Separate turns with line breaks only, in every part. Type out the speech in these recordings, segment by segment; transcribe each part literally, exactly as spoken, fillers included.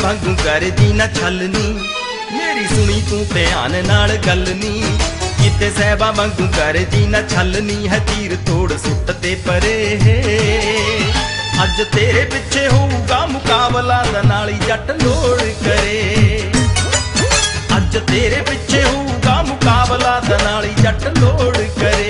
वांगू करदी ना छलनी, मेरी सुनी तू ध्यान नाल गल नी। किते सहबा वांगू करदी ना छलनी है, तीर तोड़ सुट ते परे। अज तेरे पिछे होऊगा मुकाबला दा नाली जट लोड़ करे। अज तेरे पिछे होऊगा मुकाबला दा नाली जट लोड़ करे।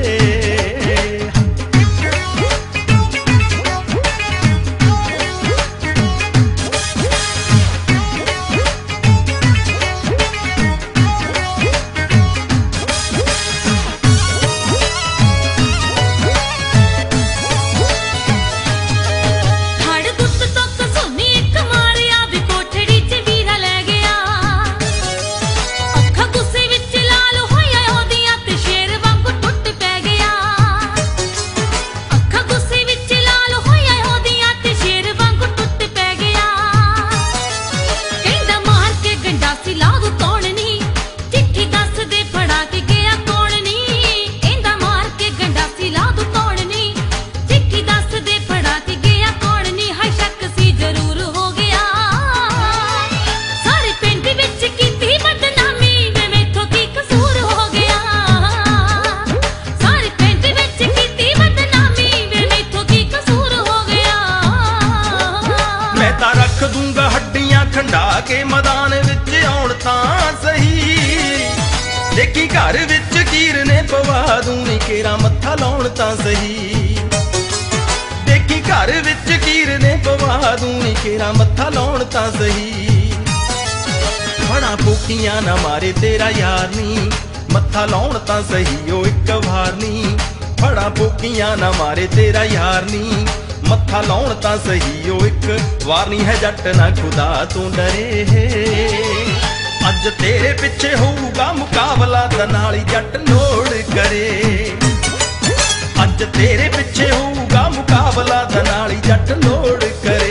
खंडा के मैदान विच आउण तां सही, देखी घर विच कीर ने पवा दूं केरा मत्था लाउण तां सही। देखी घर विच कीर ने पवा दूं केरा मत्था लाउण तां सही। बड़ा भुखियां ना मारे तेरा यार नी, मत्था लाउण तां सही ओ इक वार नी। बड़ा भुखियां ना मारे तेरा यार नी, मत्था लाउण तां सही ओ इक वार नी है। जट ना खुदा तू डरे, अज तेरे पिछे होऊगा मुकाबला दा नाली जट लोड़ करे। अज तेरे पिछे होऊगा मुकाबला दा नाली जट लोड़ करे।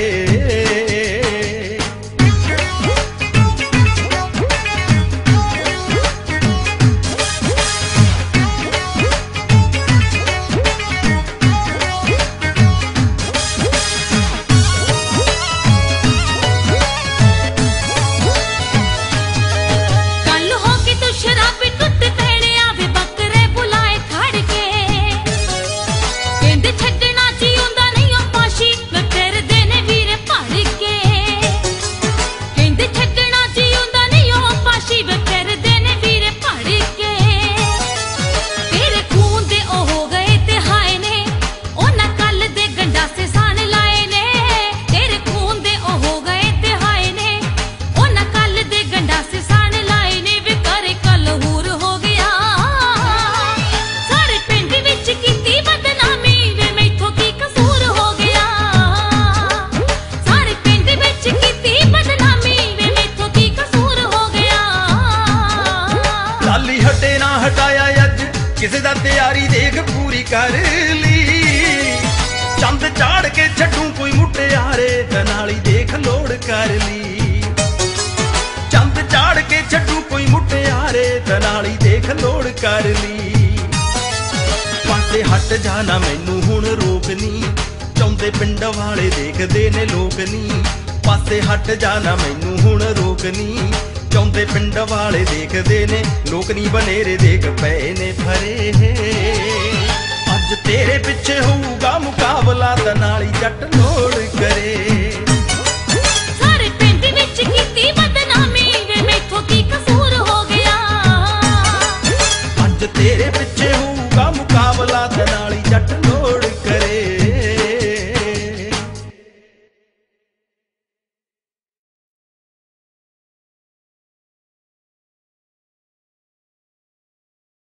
किसे दा तैयारी देख पूरी कर ली, चंद चाड़ के छड्डू कोई मुटियारे नाली देख लोड़ कर ली। चंद चाड़ के छड्डू कोई मुटियारे नाली देख लोड़ कर ली। पासे हट जाना मैनू हुण रोकनी, चाहुंदे पिंड वाले देखदे ने लोक नी। पासे हट जाना मैनू हुण रोकनी, चाहुंदे पिंड वाले देखदे ने लोक नी। बनेरे देख पए ने फरे, अज तेरे पिछे होऊगा मुकाबला दा नाली जट लोड़ करे।
सारे पिंड विच कीती बदनामी, वे मैथों की कसूर हो गया।
अज तेरे पिछे